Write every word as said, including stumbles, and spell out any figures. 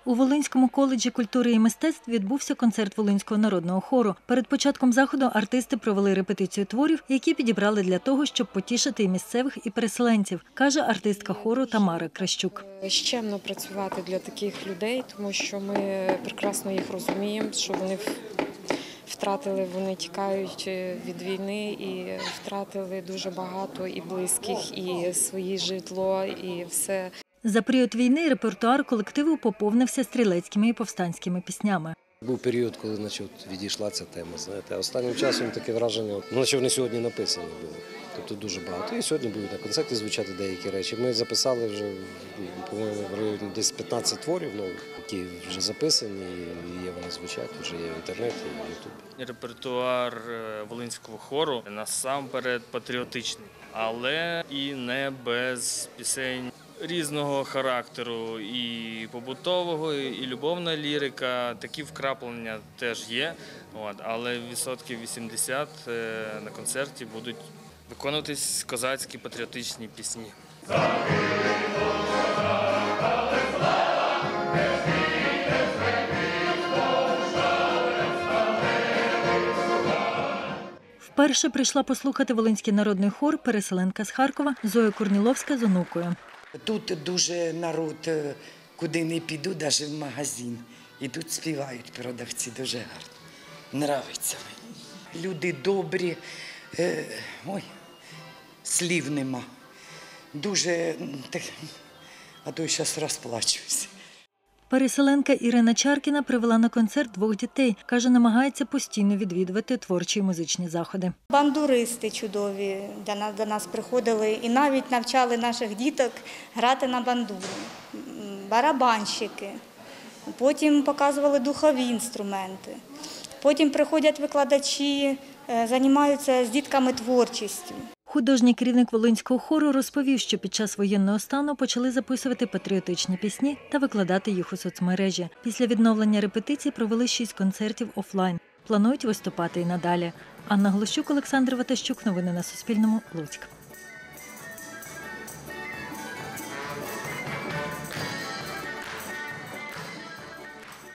У Волинському коледжі культури і мистецтв відбувся концерт Волинського народного хору. Перед початком заходу артисти провели репетицію творів, які підібрали для того, щоб потішити і місцевих, і переселенців, каже артистка хору Тамара Кращук. Щемно працювати для таких людей, тому що ми прекрасно їх розуміємо, що вони втратили, вони тікають від війни і втратили дуже багато і близьких, і своє житло, і все. За період війни репертуар колективу поповнився стрілецькими і повстанськими піснями. Був період, коли наче, відійшла ця тема. Знаєте, останнім часом таке враження, ну, наче вони сьогодні написані були. Тобто дуже багато. І сьогодні будуть на концерті звучати деякі речі. Ми записали вже, по-моєму, в районі десь п'ятнадцять творів, ну, які вже записані, і є вони звучать, вже є в інтернеті, і в Ютубі. Репертуар Волинського хору насамперед патріотичний, але і не без пісень різного характеру, і побутового, і любовна лірика. Такі вкраплення теж є, от, але відсотків вісімдесят на концерті будуть виконуватись козацькі патріотичні пісні. Вперше прийшла послухати Волинський народний хор переселенка з Харкова Зоя Корніловська з онукою. Тут дуже народ, куди не піду, навіть в магазин. І тут співають продавці дуже гарно. Нравиться мені. Люди добрі, е, ой, слів нема. Дуже, а то й зараз розплачуюся. Переселенка Ірина Чаркіна привела на концерт двох дітей. Каже, намагається постійно відвідувати творчі і музичні заходи. Бандуристи чудові до нас, до нас приходили і навіть навчали наших діток грати на бандуру. Барабанщики. Потім показували духові інструменти. Потім приходять викладачі, займаються з дітками творчістю. Художній керівник Волинського хору розповів, що під час воєнного стану почали записувати патріотичні пісні та викладати їх у соцмережі. Після відновлення репетицій провели шість концертів офлайн. Планують виступати і надалі. Анна Глущук, Олександр Ватащук. Новини на Суспільному. Луцьк.